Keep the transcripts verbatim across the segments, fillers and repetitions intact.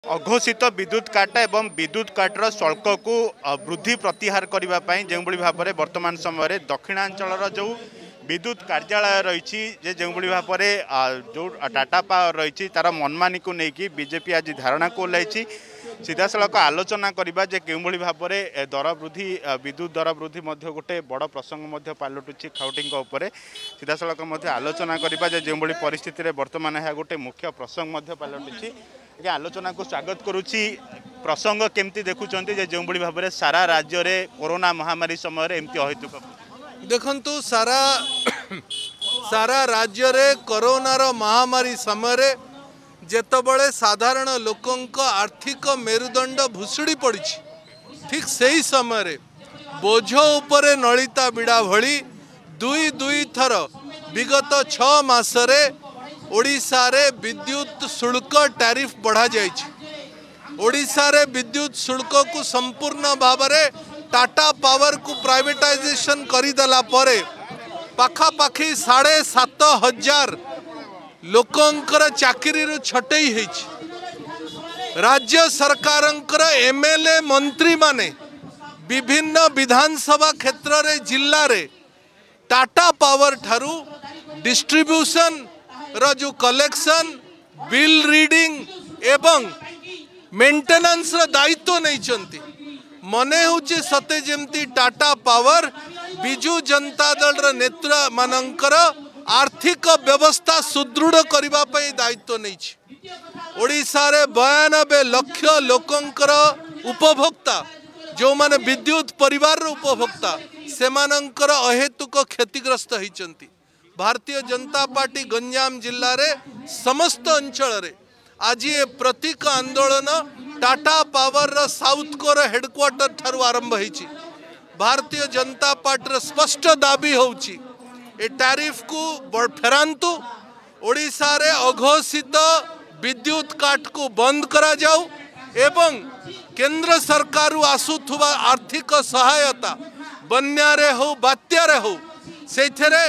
अघोषित विद्युत काट एवं विद्युत काटर शुल्क को वृद्धि प्रत्याहार करने जो भाव में वर्तमान समय दक्षिणांचल जो विद्युत कार्यालय रही जो भाव में जो टाटा पावर रही तार मनमानी को लेकिन बीजेपी आज धारणा को ओह्लाई सीधा सड़क आलोचना करवा जे के भाव में दर वृद्धि विद्युत दर वृद्धि गोटे बड़ प्रसंग पलटुची खाउटी सीधा सड़क आलोचना करवा जो परिस्थिति बर्तमान यह गोटे मुख्य प्रसंग पलटुची आलोचना को स्वागत करुच्ची प्रसंग केमती देखुं जो भाव में सारा राज्य में कोरोना महामारी समय एमती अहेतुक देखंतु सारा सारा राज्य रे कोरोनार महामारी समय जेतबळे साधारण लोकंक आर्थिक मेरुदंड भुसुड़ी पड़ी ठीक सही समय बोझ उपरे नलिता बिड़ा भली दुई दुई थर विगत छ मासरे ओडिशा रे विद्युत शुल्क टैरिफ बढ़ा जाइछि। ओडिशा रे विद्युत शुल्क को संपूर्ण भाव में टाटा पावर को प्राइवेटाइजेशन करिदेला परे पाखापाखि साढ़े सात हजार लोकंकर चाकरी छटई होइछि। राज्य सरकारंकर एमएलए मंत्री माने विभिन्न विधानसभा क्षेत्र रे जिल्ला रे टाटा पावर ठारू डिस्ट्रीब्यूशन रो जो कलेक्शन बिल रीडिंग एवं मेंटेनेंस रो दायित्व नहीं चंती मने होची सते जेमती टाटा पावर बिजू जनता दल रो नेता मानकर आर्थिक व्यवस्था सुदृढ़ करबा पई दायित्व नहीं छी। ओडिशा रे बयानबे लक्ष लोकंकर उपभोक्ता जो माने विद्युत परिवार रो उपभोक्ता से मानकर अहेतुक क्षतिग्रस्त होइचंती। भारतीय जनता पार्टी गंजाम जिल्ला रे समस्त अंचल रे आज ये प्रतीक आंदोलन टाटा पावर रो साउथ कोर हेडक्वार्टर ठारू आरंभ होइछि। भारतीय जनता पार्टी स्पष्ट दाबी होउछि ए टैरिफ को फेरांतु ओडिशा रे अघोषित विद्युत काट को बंद करा जाऊ एवं केंद्र सरकार आसुथुवा आर्थिक सहायता बन्या रे हो बात्या रे हो सेथरे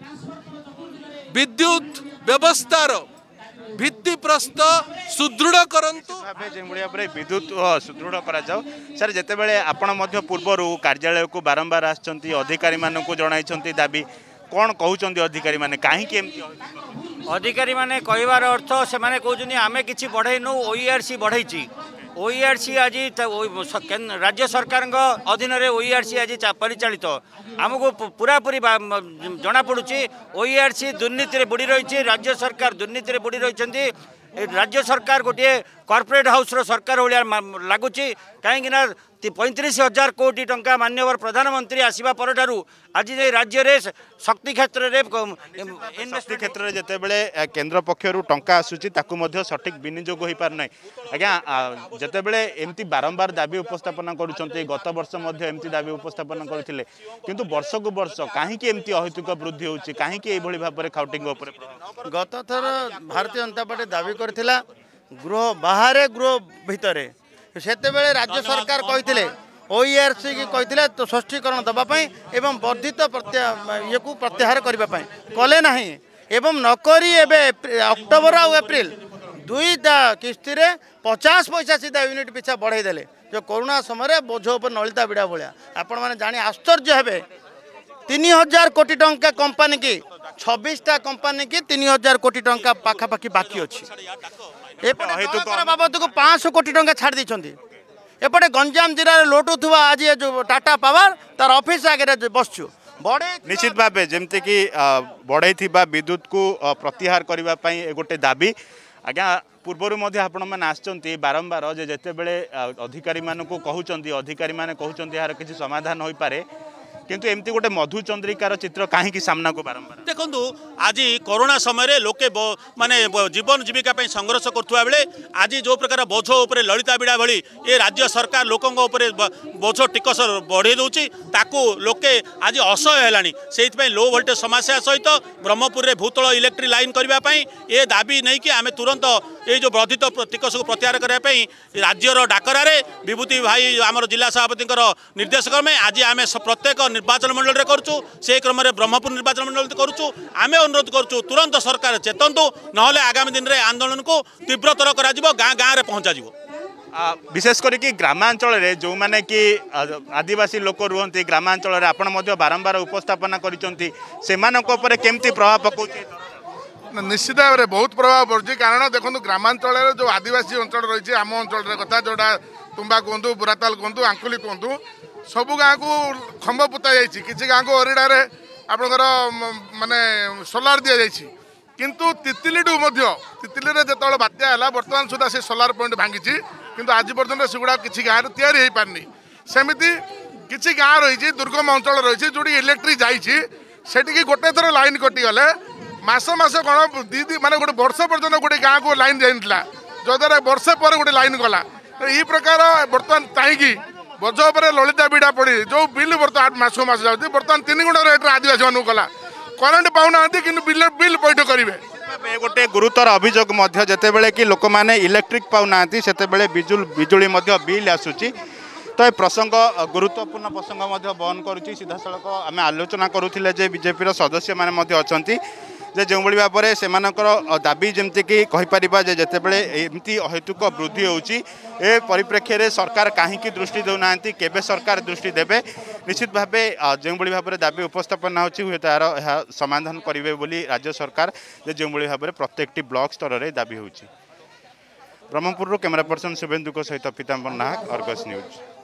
विद्युत व्यवस्थार भित्ति प्रस्तर सुदृढ़ करंतु विद्युत सुदृढ़ करा जाओ। सर जेतेबेले आपण मध्य पूर्वरु कार्यालय को बारंबार आछंती अधिकारी मानकु जणाइछंती दाबी कौन कहउछंती अधिकारी माने काहे के एमती अधिकारी माने कहिवार अर्थ से माने कहउछंती आमे किछि बढ़ाइनु ओईआरसी बढ़ाइछि ओईआरसी आज राज्य सरकार अधीन में ओईआरसी आज परिचालित आमको पूरा पूरी जना पड़ुछि ओईआरसी दुर्नीति बुड़ी रही राज्य सरकार दुर्नीति बुड़ी रही राज्य सरकार गोटे कॉर्पोरेट हाउस रो सरकार भाया लगुच कहीं पैंतीस हजार कोटी टंका मान्यवर प्रधानमंत्री आसवा पर आज राज्य रे शक्ति क्षेत्र रे शक्ति क्षेत्र में जितेबले केंद्र पक्षर टंका आसूची ताकू मध्य सठिक विनियोग हो पार ना आज्ञा जितेबले एमती बारंबार दाबी उपस्थापन करुँच गत वर्ष एमती दाबी उपस्थापन करते किंतु वर्ष को वर्ष कहीं एमती अहेतुक वृद्धि होची कहीं एभली भाव में खाउटिंग गत थर भारतीय जनता पार्टी दाबी करथिला गृह बाहर गृह भितर सेतेबेले राज्य सरकार कहते ओईआरसी की कहते तो स्पष्टीकरण दवापाई एवं वर्धित ये को प्रत्याहार करने कले ना एवं नकरी एवं अक्टोबर आ एप्रिल दुईटा किस्ती रे पचास पैसा सीधा यूनिट पिछा बढ़ाई देले जो कोरोना समय बोझ उपर नलिता बिड़ा भाया आपण मैंने जानी आश्चर्य हे तीन हजार कोटी टंका कंपानी की छब्बीसटा कंपानी की तीन हजार कोटी टंका पाखापाखि बाकी अच्छी बाबद को पाँच सौ कोटी टंका छाड़ दी एपटे गंजाम जिले में लोटुवा आज जो टाटा पावर तार ऑफिस आगे बसचु बड़े निश्चित भाव जमती कि बढ़ई विद्युत को प्रत्याहार करने गोटे दाबी आज्ञा पूर्वर आपण मैंने आसचंती बारंबार जेते बेले अधिकारी मानक कहउचंती अधिकारी माने कहउचंती यार किसी समाधान हो पारे किंतु एमती गोटे मधुचंद्रिकार चित्र कहीं सामना को बारंबार देखु आज कोरोना समय लोके माने जीवन जीविका संघर्ष करुवा बेले आज जो प्रकार बोझ उपर ललिता बिड़ा भली ये राज्य सरकार लोकों बोझ टिकस बढ़े दूची ताकू लोके आज असह्य है लो वोल्टेज समस्या सहित ब्रह्मपुर में भूतल इलेक्ट्रिक लाइन करने ये दाबी नहीं कि आम तुरंत ये जो वर्धित टिकस को प्रत्याहार करने राज्यर डाकरारे विभूति भाई आमर जिला सभापति निर्देश क्रमे आज आम प्रत्येक निर्वाचन मंडल में करूँ से क्रम में ब्रह्मपुर निर्वाचन मंडल करूँ आम अनुरोध करूँ तुरंत सरकार चेतंतु नहले आगामी दिन में आंदोलन को तीव्रतर कर गाँ गाँव में पहुँचा जीव विशेष करके ग्रामांचल जो मैंने कि आदिवासी लोक रुहति ग्रामांचल आपण बारंबार उपस्थापना करिसेंती केमती प्रभाव पकाउछ निश्चित भाव में बहुत प्रभाव पड़ुଛି कारण देखो ग्रामांचल जो आदिवासी अंचल रही आम अंचल कथा जोटा तुम्बा कहतु बुराताल कहतु आंकुली कहतु सबू गाँव को खंब पोता जाइए किसी गाँव को अरिडारे आपणकर माने सोलार दि जाइए किंतु तितिलीडू तितिली जो बात्या है बर्तमान सुधा से सोलार पॉइंट भांगी किंतु आज पर्यटन सेगुड़ा किसी गाँव तैयारी हो पारनी सेमती किसी गाँव रही दुर्गम अंचल रही जो इलेक्ट्रिक जाठी गोटे थर लाइन कटिगले मास मास कौन दी माने गोटे वर्ष पर्यटन गोटे गाँव को लाइन जाइला जद्वारा वर्ष पर गोटे लाइन गला यही प्रकार बर्तमान चाहिए बोझ पर ललिता बिड़ा पड़ी जो बिल बर्तमान मास मास जाती बर्तमान तीन गुण रेट आदिवासी मानू गला करेन्ट पाऊना कि बिल बिल पैठ करेंगे गोटे गुरुतर अभियोग जितेबले कि लोक मैंने इलेक्ट्रिक पाऊना से बिजुल बिजुली बिल आसूची तो ये प्रसंग गुरुत्वपूर्ण प्रसंग बहन करुच्ची सीधा सड़क आम आलोचना करूले जे बीजेपी सदस्य मैंने अच्छा जे जो भाव में से दाबी जमती कि कहीपर जितेबले एमती अहेतुक वृद्धि होची ए परिप्रेक्षी में सरकार कहीं दृष्टि देना केबे सरकार दृष्टि देवे निश्चित भाव जो भाव में दाबी उपस्थापन होती तार समाधान करेंगे बोली राज्य सरकार जो भाव में प्रत्येक ब्लॉक स्तर में दाबी होची। ब्रह्मपुर कैमरा पर्सन शुभेन्दु सहित पीताम्बर नाहक, अर्गस न्यूज।